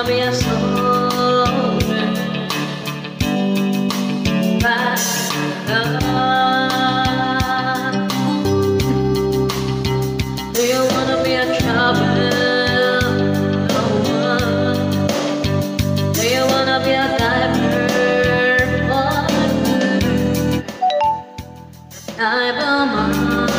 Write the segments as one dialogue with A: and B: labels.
A: be a soldier, fight the love. Do you wanna be a troubled one? Do you wanna be a diaper boy? Diaper mom.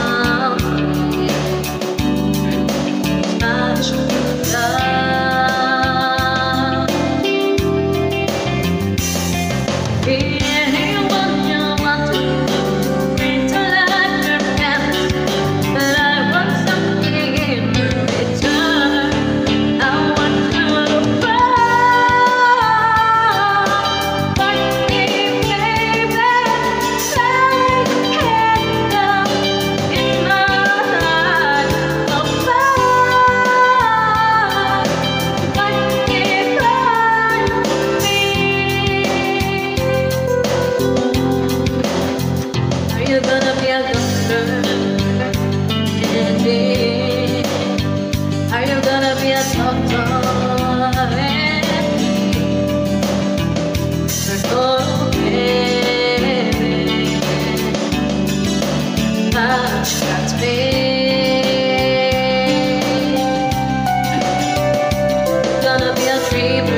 A: You're gonna be a doctor, Andy. Are you gonna be a doctor, Andy? Oh, baby, much got to be. Gonna be a tree.